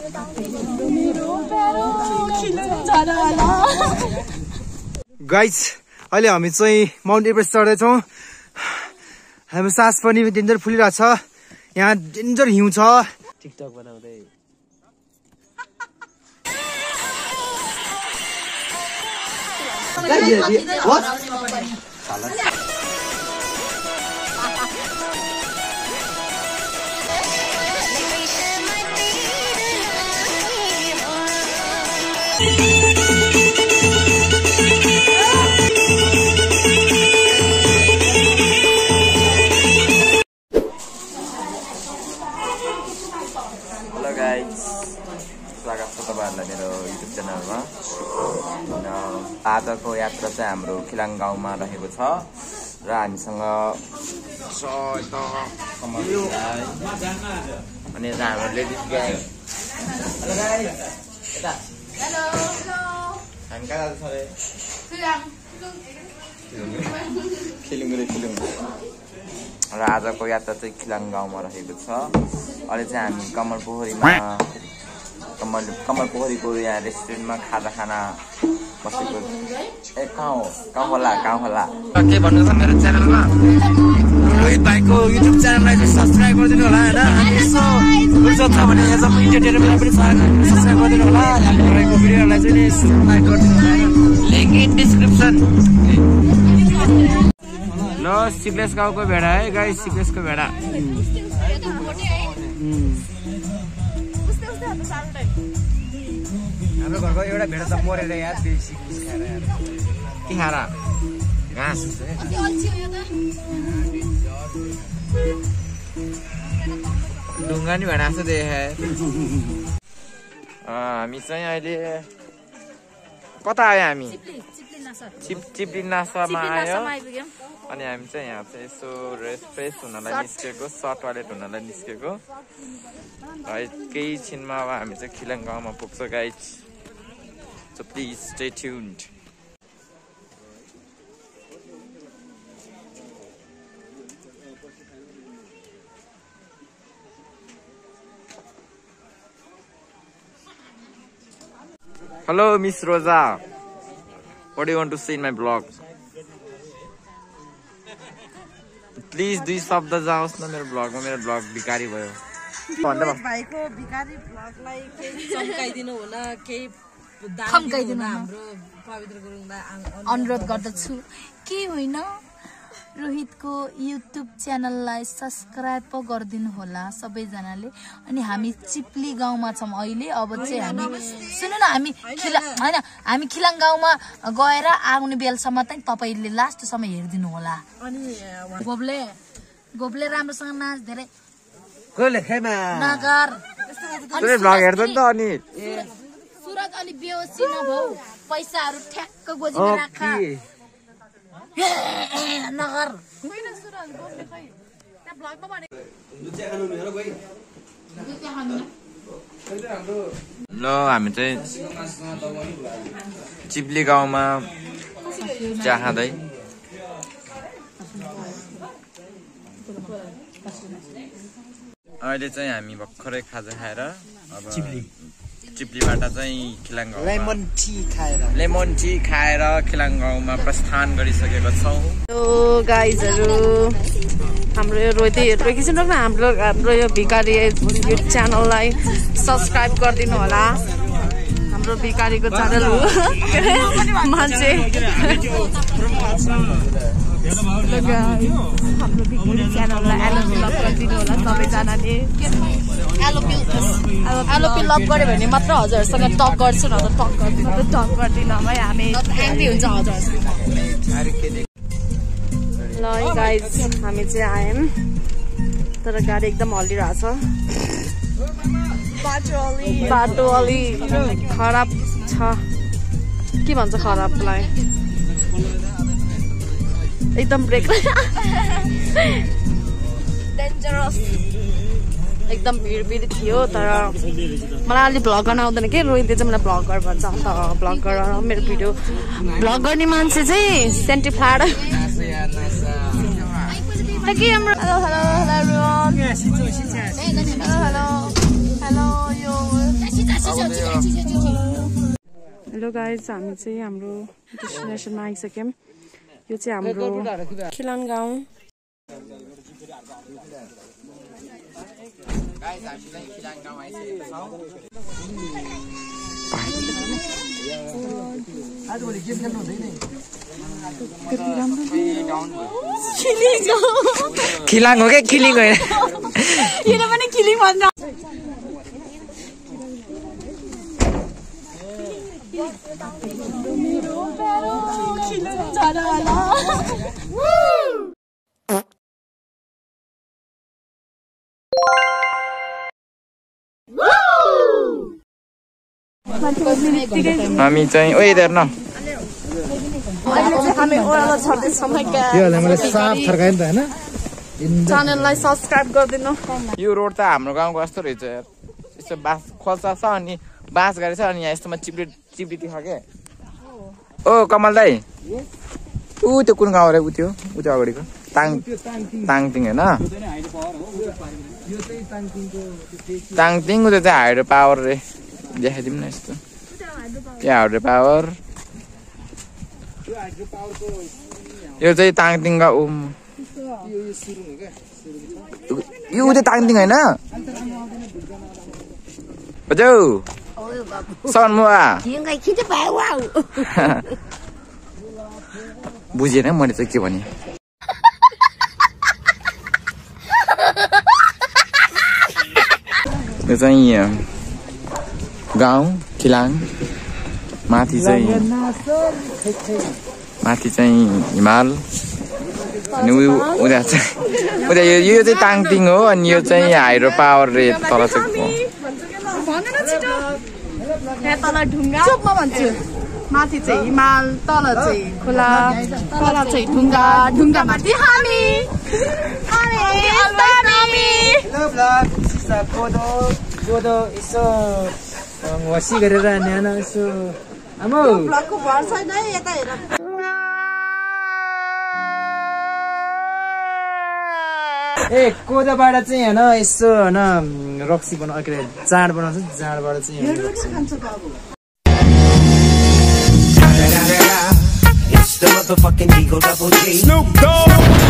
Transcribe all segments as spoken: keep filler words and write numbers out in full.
Guys अहिले हामी चाहिँ माउन्ट एभरेस्ट चढ्दैछौँ। हाम्रो सास पनि डेन्जर फुलिरहेछ। यहाँ डेन्जर हिउँ छ। टिकटक बनाउँदै मेरो युट्युब च्यानलमा। आजको यात्रा चाहिँ हाम्रो खिलाङ गाउँमा रहेको छ र हामीसँग अनि हाम्रो लेडिज ग्याङ। हामी कहाँ जाँदैछ अरे? खिलुङ्गे खिलुङ्गे। र आजको यात्रा चाहिँ खिलाङ गाउँमा रहेको छ। अहिले चाहिँ हामी कमल पोखरीमा कमल कमल पोखरीको यहाँ रेस्टुरेन्टमा खाजा खाना बसेको। ए कहाँ हो? कहाँ होला कहाँ होला के भन्नु छ मेरो च्यानलमा? रोहित भाइको युट्युब च्यानललाई चाहिँ सब्सक्राइब गरिदिनु होला होइन। यसो फुर्सद छ भने एजम्म इन्टरटेनमेन्टलाई पनि सब्सक्राइब गरिदिनु होला। हामी रहेको भिडियोहरूलाई चाहिँ लाइक गरिदिनु होला। Link in description. ल सिक्लेस गाउँको भेडा है गाइस, सिक्लेसको भेडा। हाम्रो घरको एउटा भेडा त मरेर यार त्यही सिक्लेस खाएर यार। के खाएर? घाँस। ढुङ्गा नि भेडा जस्तो देखे। हामी चाहिँ अहिले कता आयो? हामी चिप चिप्ली नासामा आयो। अनि हामी चाहिँ यहाँ चाहिँ यसो रेस्ट फ्रेस हुनलाई निस्केको, सर्ट टोयलेट हुनलाई निस्केको। केही छिनमा अब हामी चाहिँ खिलाङ गाउँमा पुग्छ guys. So please stay tuned. Hello, Miss Rosa. What do you want to say in my blog? Please दुई शब्द जाओस् न मेरो ब्लगमा। मेरो ब्लग बिकारी भयो। भाइको बिकारी ब्लगलाई केही चम्काइदिनु हुन, केही थम्काइदिनु हाम्रो पवित्र गुरुङलाई अनुरोध गर्दछु। के होइन रोहितको युट्युब च्यानललाई सब्सक्राइब पो गरिदिनु होला सबैजनाले। अनि हामी चिप्ली गाउँमा छौँ अहिले। अब चाहिँ हामी सुन्नु न, हामी खिला होइन हामी खिलाङ गाउँमा गएर आउने बेलसम्म चाहिँ तपाईँले लास्टसम्म हेरिदिनु होला। अनि गोब्ले गोब्ले राम्रोसँग नाच धेरै नगर ब्लग हेर्छ नि त। अनि सुरज अलि बेहोसी नभऊ, पैसाहरू ठ्याक्क गोजीमा राख नगर। ल हामी चाहिँ चिप्ली गाउँमा चिया खाँदै। अहिले चाहिँ हामी भर्खरै खाजा खाएर अब चिप्लीबाट चाहिँ खिलाङ गाउँ लेमन टी खाएर लेमन टी खाएर खिलाङ गाउँमा प्रस्थान गरिसकेको छौँ। हेलो गाइजहरू, हाम्रो यो रोहित एकैछिन न, हाम्रो हाम्रो यो भिकारी यो च्यानललाई सब्सक्राइब गरिदिनु होला। हाम्रो भिकारीको च्यानल हो मान्छे। हाम्रो भिकारी च्यानललाई एलोपी लभ गरिदिनु होला सबैजनाले। एलोपी लभ गऱ्यो भने मात्र हजुरहरूसँग टक गर्छु न त टक गर्दिनु टक गरिदिनु भए हामी एङ्ग्री हुन्छ हजुरहरूसँग। ल गाइज हामी चाहिँ आयौँ, तर गाडी एकदम हल्लिरहेछ। बाटो अलि खराब छ। के भन्छ खराबलाई? एकदम ब्रेक डेन्जरस। एकदम भिड भिड थियो। तर मलाई अलि भ्लग गर्न आउँदैन कि, रोहितले चाहिँ मलाई भ्लगर भन्छ। अन्त भ्लगर मेरो भिडियो भ्लग गर्ने मान्छे चाहिँ सेन्टिफ्लाड। Hello hello hello hello hello hello यो हेलो गाइज, हामी चाहिँ हाम्रो डेस्टिनेसनमा आइसक्यौँ। यो चाहिँ हाम्रो खिलान गाउँ। खिलाङ हो क्या, खिलिङ होइन। किन पनि खिलिङ भन्छ। हामी चाहिँ ओइ हेर्न हामी ओह्रालो छर्दैछौँ है गाइस। यो मलाई साफ थर्कायो नि त हैन। च्यानललाई सब्स्क्राइब गरिदिनु। यो रोड त हाम्रो गाउँको जस्तो रहेछ यार। यस्तो बाँस खोल्सा छ अनि बाँस गाडी छ अनि यहाँ यस्तोमा चिप्ली चिप्ली छ के। ओ कमल दाई, ऊ त्यो कुन गाउँ रे? ऊ त्यो ऊ त्यो अगाडिको ताङ ताङतिङ होइन? ताङतिङ ऊ त्यो चाहिँ हाइड्रो पावर रे। देखाइदिउँ न यस्तो, त्यो हाइड्रो पावर। यो चाहिँ ताङतिङका ओम, यो ऊ त्यो ताङतिङ होइन? हजुर सन्मुआ बुझेन मैले चाहिँ के भने। यो चाहिँ गाउँ खिलाङ, माथि चाहिँ माथि चाहिँ हिमाल अनि उता चाहिँ उता यो चाहिँ ताङतिङ हो अनि यो चाहिँ हाइड्रो पावर रे तल चाहिँ तल ढुङ्गा म भन्छु, माथि चाहिँ हिमाल, तल चाहिँ खोला, तल चाहिँ ढुङ्गा, ढुङ्गा माथि हामी। कोदो यसो वसी गरेर न्यानो यसो आमो ब्लकको भर छैन है यता हेर। ए कोदोबाट चाहिँ हैन यसो हैन रक्सी बनाउ के अरे चाड बनाउँछ, चाडबाट चाहिँ It's the motherfucking Eagle Double G. Snoop Dogg.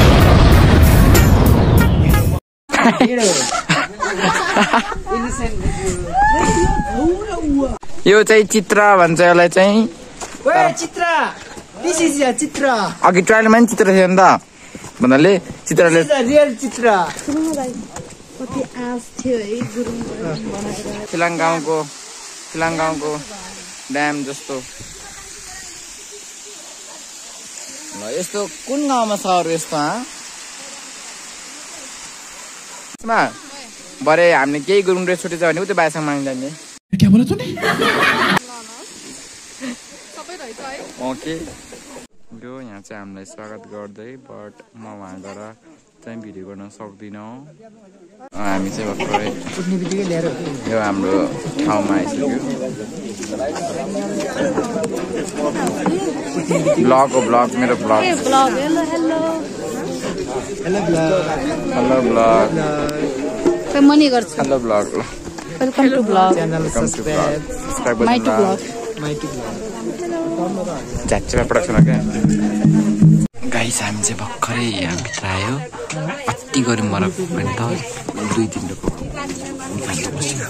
यो चाहिँ चित्र भन्छ यसलाई चाहिँ। ओए चित्र, दिस इज अ चित्र। अघि ट्रायलमा नि चित्र थियो नि त भन्नाले चित्रले रियल चित्र। कति आश थियो है गुरुङ बनाएर। खिलाङ गाउँको खिलाङ गाउँको ड्याम जस्तो। ल यस्तो कुन गाउँमा छ अरू यस्तो? हाँ भरे हामीले केही गुरुङ ड्रेस छुट्टी छ भने उतै बाइसँग माग्दा नि ओके। यो यहाँ चाहिँ हामीलाई स्वागत गर्दै बट म वहाँ गएर चाहिँ भिडियो गर्न सक्दिनँ। हामी चाहिँ भर्खरै यो हाम्रो ठाउँमा आइसक्यो। ब्लग हो ब्लग, मेरो ब्लग। हेलो ब्लग, मनी गर्छु। Hello blog, welcome to blog, welcome to blog. Subscribe my to blog, my to blog. झ्याच्चमा प्रोडक्सन क्या गाइस। हामी चाहिँ भर्खरै यहाँभित्र आयो। अति गऱ्यौँ मरक पनि त दुई तिनवटाको निकालेर बस्यो।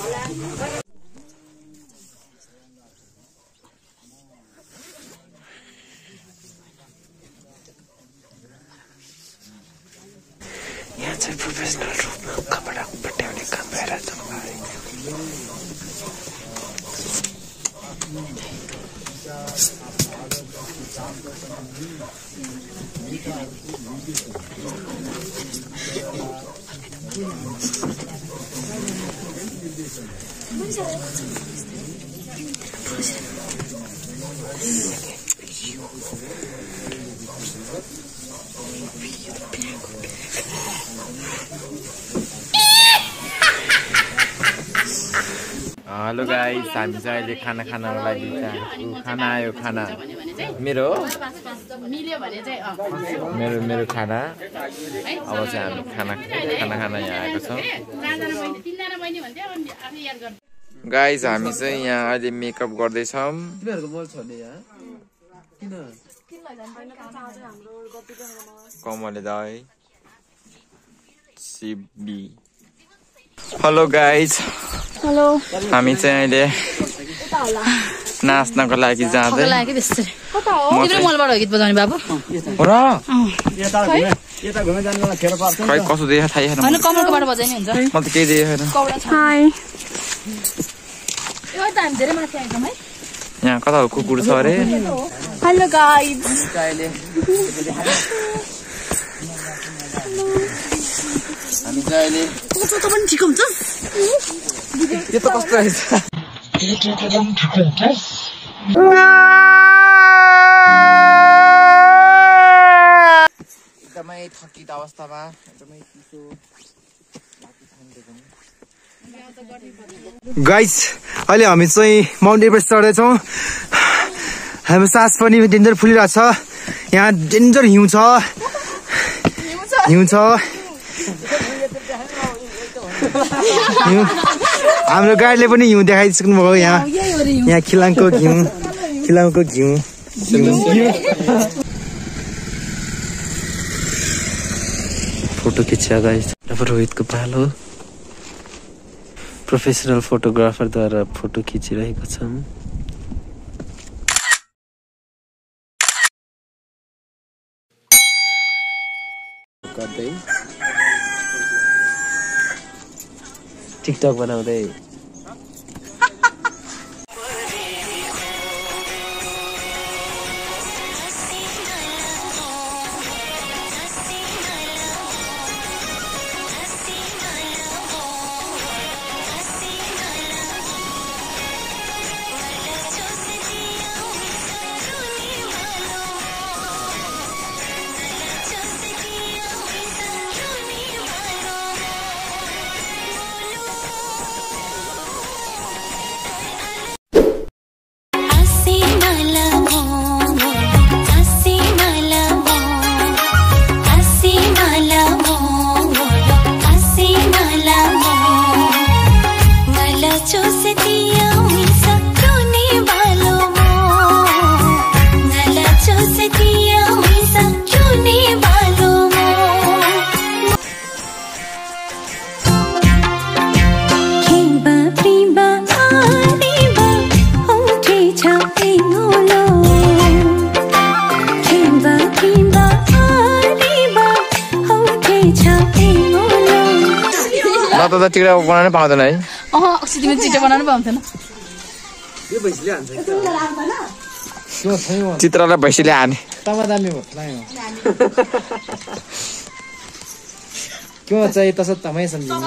यहाँ चाहिँ प्रोफेसनल रूपमा कपडा पट्याउने काम भइरहेछ। हेलो गाइस, हामी चाहिँ अहिले खाना खानको लागि खाना आयो। खाना मेरो मेरो मेरो खाना। अब चाहिँ हामी खाना खाना खाना यहाँ आएको छौँ। गाइज हामी चाहिँ यहाँ अहिले मेकअप गर्दैछौँ कमले दाइ सिबी हेलो गाइज हेलो हामी चाहिँ अहिले नाच्नको लागि जाँदै खै कसो देखा थाहै छैन म त केही देखेन यहाँ कता हो कुकुर छ अरे हेलो गाइज हामी चाहिँ अहिले ठिक हुन्छ यो त कस्तो रहेछ एकदमै थकित अवस्थामा एकदमै चिसो गाइस अहिले हामी चाहिँ माउन्ट एभरेस्ट चढ्दैछौँ हाम्रो सास पनि डेन्जर फुलिरहेको छ यहाँ डेन्जर हिउँ छ हिउँ छ हाम्रो गाडीले पनि हिउँ देखाइसक्नु भयो यहाँ यहाँ खिलाङको घिउ खिलाङको घिउ फोटो खिच्छ गाइस रोहितको पालो प्रोफेसनल फोटोग्राफरद्वारा फोटो खिचिरहेको छौँ गर्दै टिकटक बनाउँदै त टिकटक बनाउनै पाउँदैन है अह सिटीमा चिटो बनाउनु पाउँदैन चित्रलाई भैँसीले हाने क्यों चाहिए तसं तमै सम्झिनु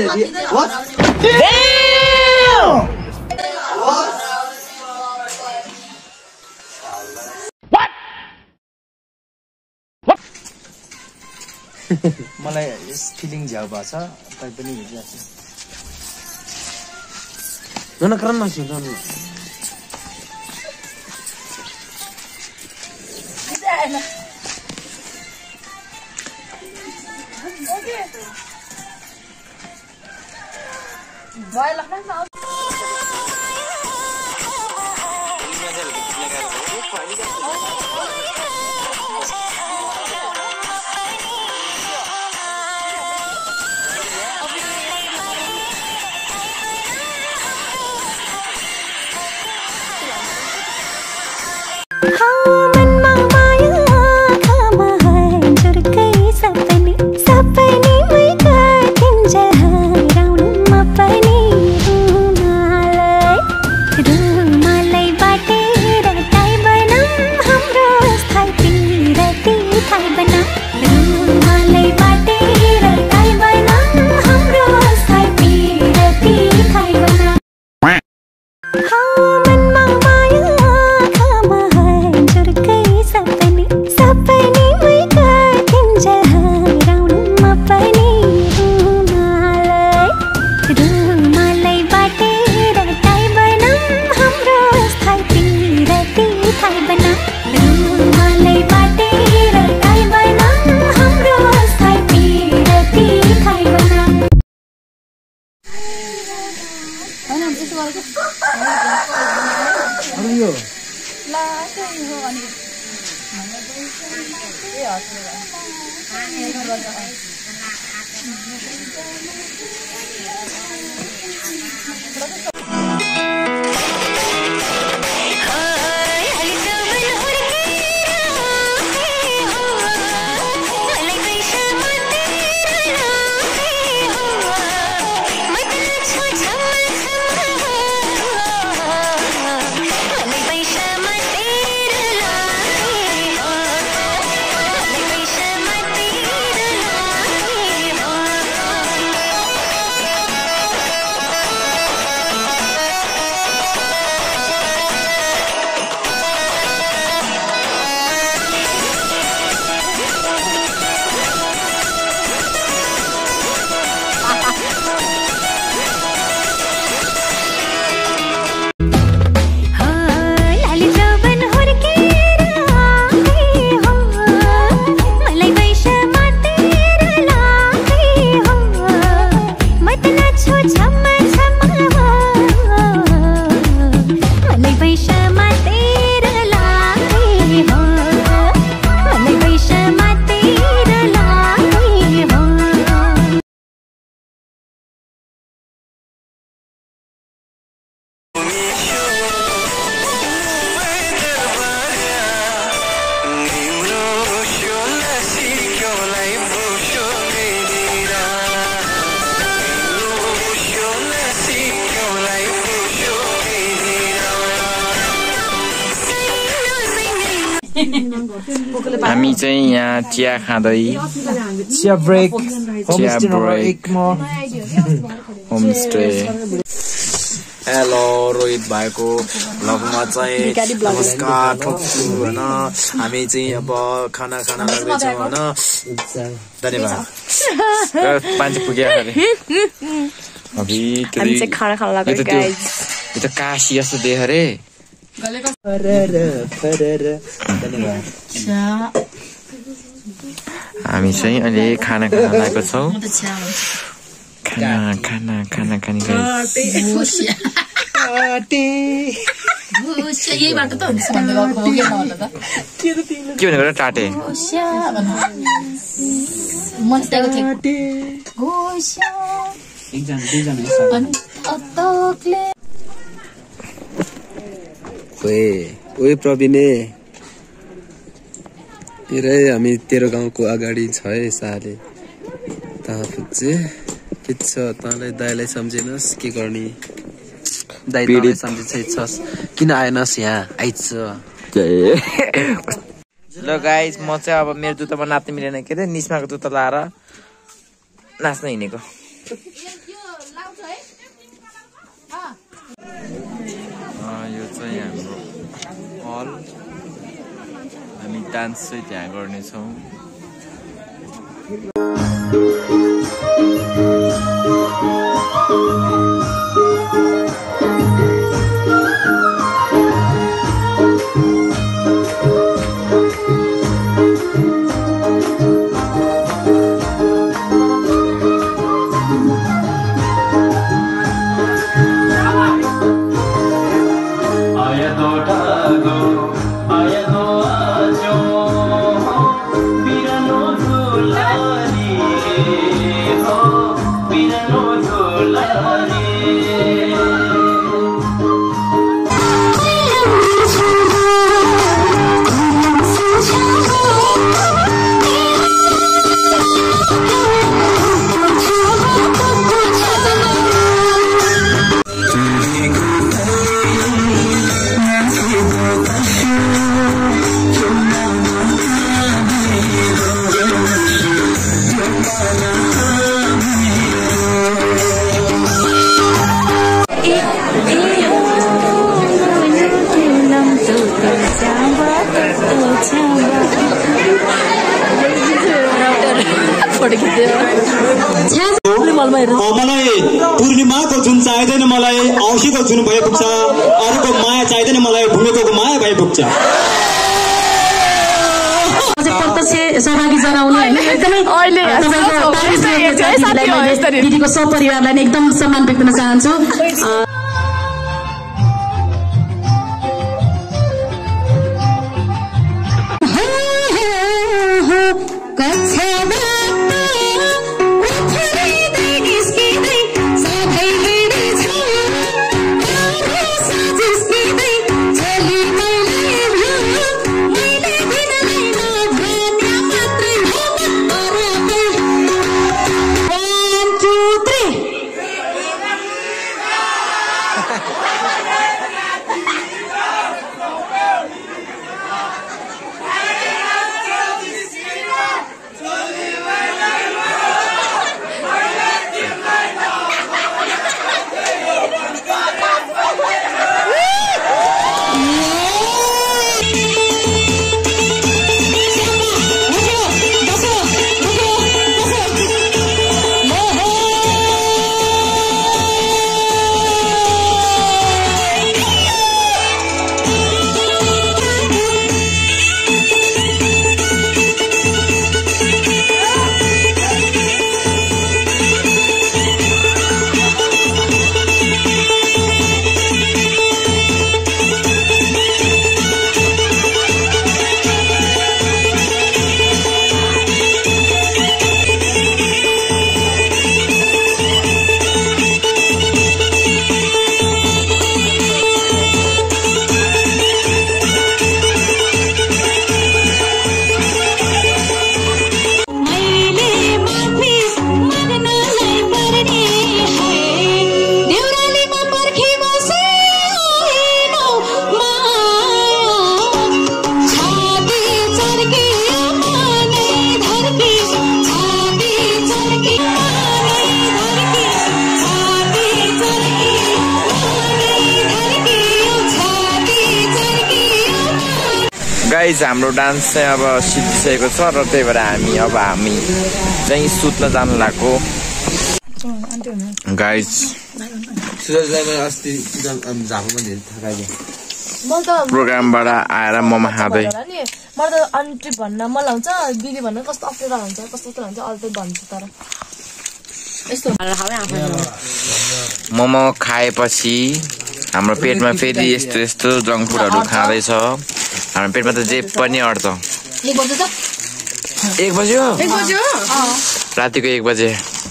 मलाई यस फिलिङ झ्याउ भएको छ तै पनि हिँडिरहेको छ ननकरन नछु नन Vai lá na sala. यो हामी चाहिँ यहाँ चिया खाँदै चिया ब्रेक चिया ब्रेक होमस्टे। हेलो रोहित भाइको भ्लगमा चाहिँ नमस्कार ठोक्छु होइन। हामी चाहिँ अब खाना खाना लाग्दैछौँ होइन। धन्यवाद। मान्छे पुग्यो अरे अभि त्यो त काशी जस्तो देख अरे। हामी चाहिँ अहिले खाना खान लागेको छौँ। खाना खाना खाना खाने के भनेको टाटे ओए प्रवीणे तेरै हामी तेरो गाउँको अगाडि छ है साले तँ पुग्छे के छ तँलाई दाइलाई सम्झेनस् के गर्ने दाइ तँलाई सम्झिन्छस् किन आएनस् यहाँ आइछ। ल गाइस म चाहिँ अब मेरो जुत्तामा नाच्न मिलेन के अरे निस्माको जुत्ता लाएर नाच्न हिँडेको। यो चाहिँ हाम्रो हल हामी डान्स चाहिँ त्यहाँ गर्नेछौँ। मलाई पूर्णिमाको जुन चाहिँदैन मलाई औँसीको जुन भए पुग्छ, अरूको माया चाहिँदैन मलाई भूमिको माया भए पुग्छ। सहभागी जनाउनु होइन दिदीको सपरिवारलाई एकदम सम्मान व्यक्त गर्न चाहन्छु। गाइज हाम्रो डान्स चाहिँ अब सिद्धिसकेको छ र त्यही भएर हामी अब हामी चाहिँ सुत्न जानु लाग्यो गाइज। अस्ति झापामा धेरै थकाइदियो प्रोग्रामबाट आएर मोमो खाँदै मलाई त आन्टी भन्न मन लाउँछ दिदी भन्न कस्तो अप्ठ्यारो हुन्छ कस्तो कस्तो हुन्छ अल्छी भन्छ तर यस्तो मोमो खाएपछि हाम्रो पेटमा फेरि यस्तो यस्तो जङ्क फुडहरू खाँदैछ हाम्रो पेटमा त जे पनि अट्छ। एक बज्यो रातिको एक बजे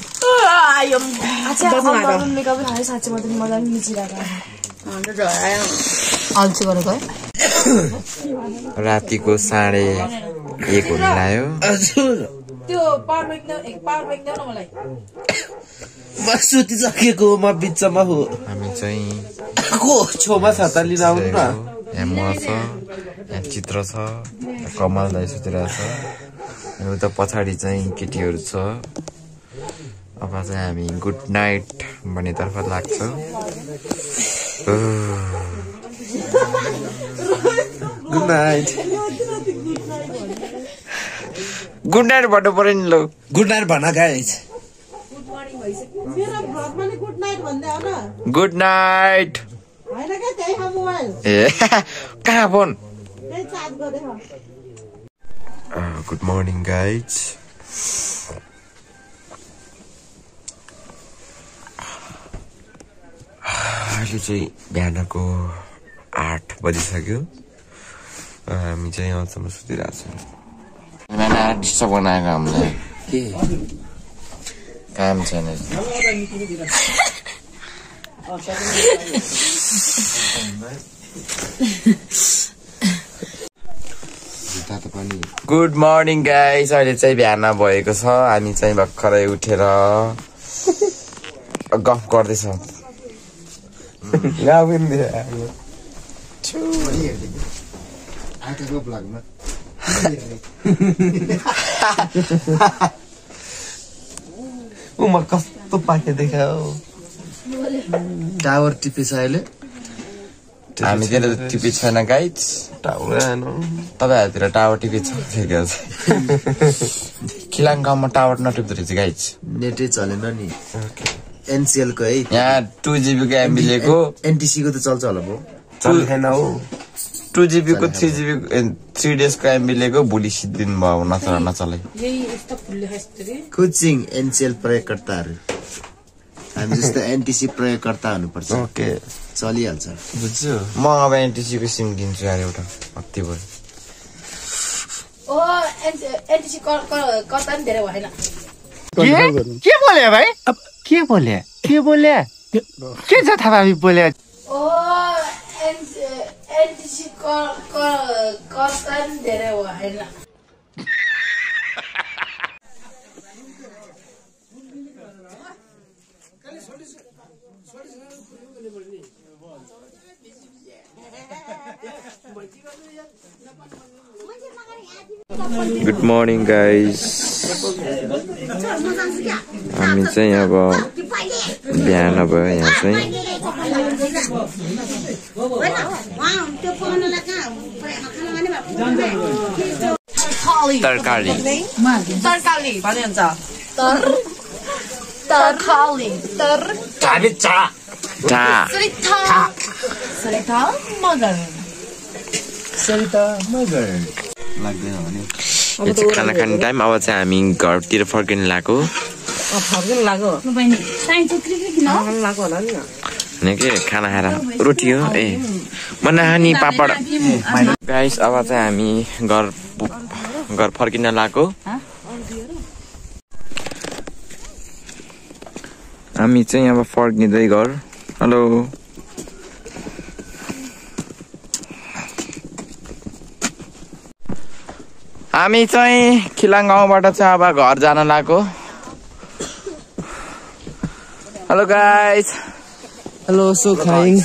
रातिको साढे एक हुन लाग्यो। त्यो पावर ब्याङ्क एक पावर ब्याङ्क देऊ न मलाई। म सुतिसकेको म बिचमा हो। हामी चाहिँ को छेउमा छाता लिन आउनु न। यहाँ म छ यहाँ चित्र छ कमल दाइ सुतिरहेको छ उता पछाडि चाहिँ केटीहरू छ। अब चाहिँ हामी गुड नाइट भन्नेतर्फ लाग्छौँ। गुड नाइट गुड नाइट भन्नु पर्यो नि ल। गुड नाइट भन गाइस। गुड नाइट ए कहाँ फोन। Good morning guys. अहिले चाहिँ बिहानको आठ बजिसक्यो हामी चाहिँ यहाँसम्म सुतिरहेको छौँ। डिस्टर्ब गर्न आएको हामीलाई के काम छैन। Good morning guys. अहिले चाहिँ बिहान भएको छ हामी चाहिँ भर्खरै उठेर गफ गर्दैछौँ। उमा कस्तो पाके देखा हो। टावर टिपेछ अहिले हामीतिर त टिपी छैन गाइज टावर तपाईँहरूतिर टावर टिपी छ खिलाङ गाउँमा टावर नटिप्दो रहेछ गाइज। नेटै चलेन नि एनसिएल को है। यहाँ टू जिबी को एमबी को एनटिसी को त चल्छ होला भयो चल्दैन हो। टू जिबी को थ्री जिबी थ्री डेज को एमबी को भोलि सिद्धिन भयो नचल नचले। कोचिङ एनसिएल प्रयोगकर्ताहरू हामी जस्तो एनटिसी प्रयोगकर्ता हुनुपर्छ। ओके चलिहाल्छ बुझ्यो। म अब एनटिसी को सिम किन्छु यार एउटा अति भयो। ओ एनटिसी कर्ता नि धेरै भएन। के बोले भाइ अब के बोले के बोले के जथाभावी बोले। ओ एनटिसी कर्ता नि धेरै भएन। Good morning guys. हामी चाहिँ अब बिहान भयो यहाँ चाहिँ तरकारी तरकारी भनिन्छ तर तरकारी तर चा चा सरिता सरिता मगर सरिता मगर लाग्दैन भने यो चाहिँ खाना खाने टाइम। अब चाहिँ हामी घरतिर फर्किन लाग्यो। फर्किन लाग्यो बहिनी चाहिन्छ क्रिकेट न लाग्यो होला नि होइन के खाना खाएर रोटी हो ए म नखाने पापड। गाइस अब चाहिँ हामी घर घर फर्किन लाग्यो। हामी चाहिँ अब फर्किँदै घर। हेलो हामी चाहिँ खिलाङ गाउँबाट चाहिँ अब घर जान लाग्यो। Hello guys. हेलो सो खाइङ।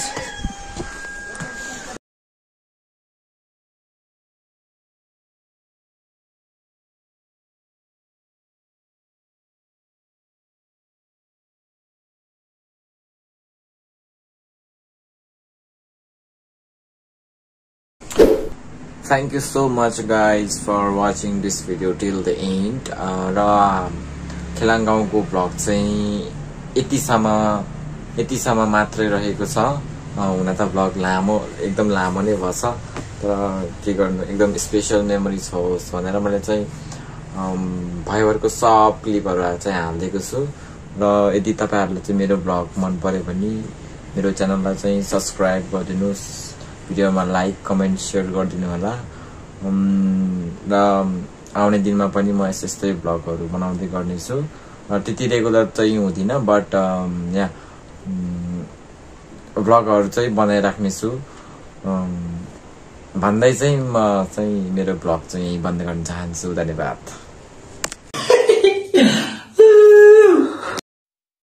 thank you so much guys for watching this video till the end. र खेलाङ गाउँको भ्लग चाहिँ यतिसम्म यतिसम्म मात्रै रहेको छ। हुन त भ्लग लामो एकदम लामो नै भएछ, तर के गर्नु एकदम स्पेशल मेमोरी होस् भनेर मैले चाहिँ भाइहरुको सब क्लिपहरु चाहिँ हाल्दिएको छु। र यदि तपाईहरुले चाहिँ मेरो भ्लग मन पर्यो भने मेरो च्यानललाई चाहिँ सब्स्क्राइब गरिदिनुस्, भिडियोमा लाइक कमेन्ट शेयर गरिदिनु होला। र आउने दिनमा पनि म यस्तै भ्लगहरु बनाउँदै गर्नेछु। त्यति रेगुलर चाहिँ हुँदिन, बट यहाँ भ्लगहरु चाहिँ बनाइराख्ने छु भन्दै चाहिँ म चाहिँ मेरो भ्लग चाहिँ बन्द गर्न चाहन्छु। धन्यवाद।